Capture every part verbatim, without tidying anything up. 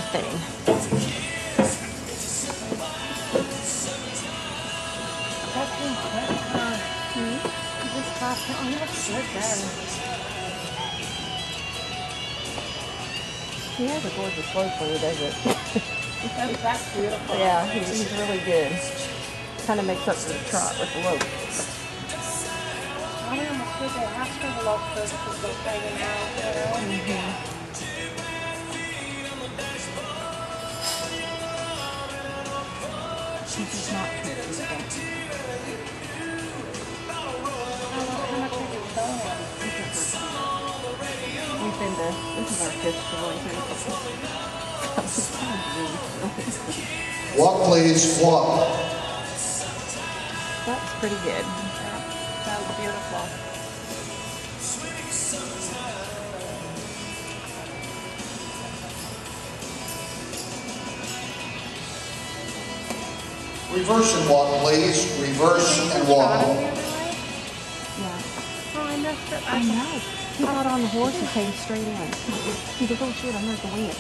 thing. This costume, oh, he looks good then. He has a gorgeous look when he does it. That's, that's beautiful. Yeah, he, he's really good. Kind of makes up for the trot with the look. I don't know what they have to have a look for people hanging out, you know? Mm-hmm. She's just not too beautiful. How much are you selling it? We've been to, this is our fifth show, I think. Walk, please, walk. That's pretty good. Yeah, sounds beautiful. Reverse and walk, please. Reverse and walk. Yeah. Oh, I messed it. I know. He got on the horse and came straight in. He goes, oh shit, I'm not going to win.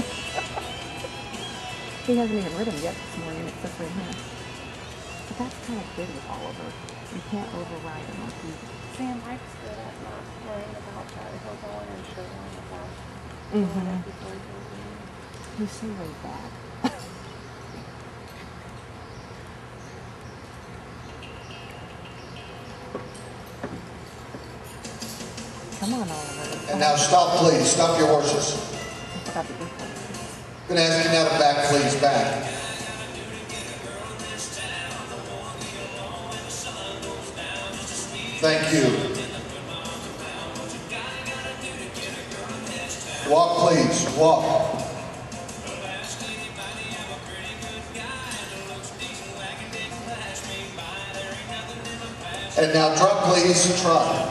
He hasn't even ridden yet this morning except for him. But that's kind of good with Oliver. You can't override him like you. Sam Mike's good at not worrying about that. He'll go in and show him about Mm-hmm. before he goes in. He's so laid back. Come on, Oliver. And now stop, please. Stop your horses. Stop it. I'm going to ask you now to back, please. Back. Thank you. Walk, please. Walk. And now trot, please. Trot.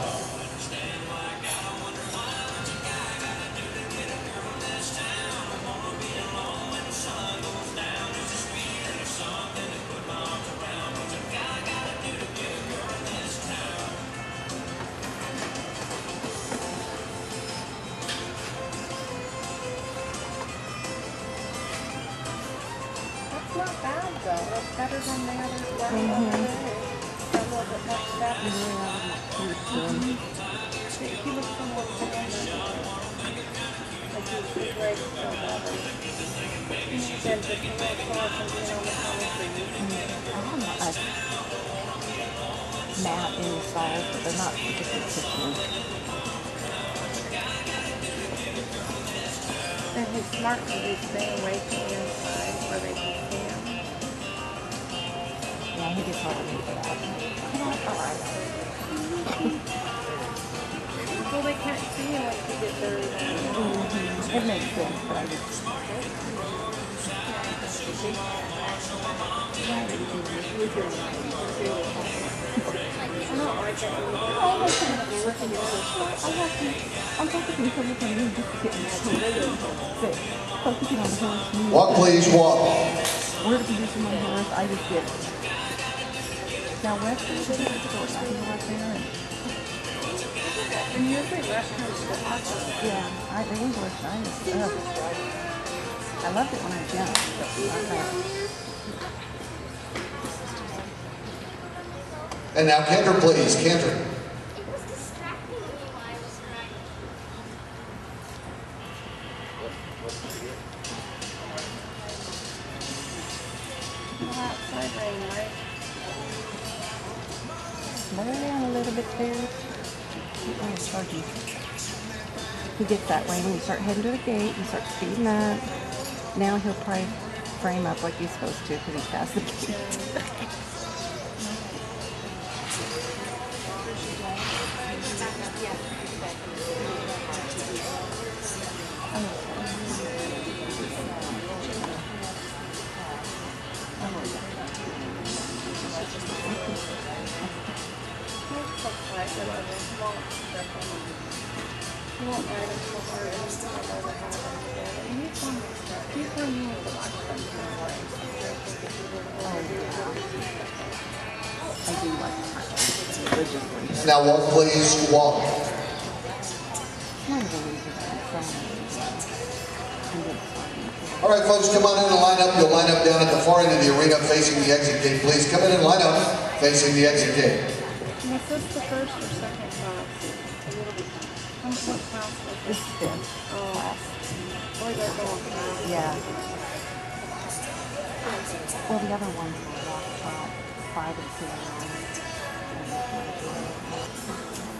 That's not bad though. It's better than the other stuff. Mhm. A little bit more step. Mm-hmm. He he looks so more standard. Like he's he's ready to go better. He needs him to come out for us and being on the concrete. I have a mat in the stalls, but they're not particularly kitchen. And he's smart because he's staying away from the inside where they can see him. Yeah, he gets hard to make it out. Alright. Well, they can't see him once you get there. Mm-hmm. It makes sense, but I just... I don't like it either. Oh, I'm looking at you. Looking at you. I'm watching. I'm focusing so much on you just to get me sick. Focusing on the horse. Walk, please. Walk. Where to position my horse, I just get it. Now, Western is a short. I can go right there. And, And usually Western's the awesome. yeah, I, the English, I, uh, I loved it when I was young. But not now. And now canter, please. Canter. It was distracting me while I was riding. Well, outside rain, right? Slow down a little bit there. Oh, it's charging. He gets that way when you start heading to the gate, you start speeding up. Now he'll probably frame up like he's supposed to because he's past the gate. He won't ride him so hard and he's not ever have him again. And he's one he's one you have to watch them in the morning. Oh, yeah. I do like to religiously. Now walk, please. Walk. One of the reasons I'm saying is, I'm going to All right, folks, come on in and line up. You'll line up down at the far end of the arena facing the exit gate, please. Come in and line up facing the exit gate. And is this the first or second class? A little bit. How much what class was This this? is fifth Oh, class. boy, they're going fast. Yeah. Well, the other ones were walk about five and seven.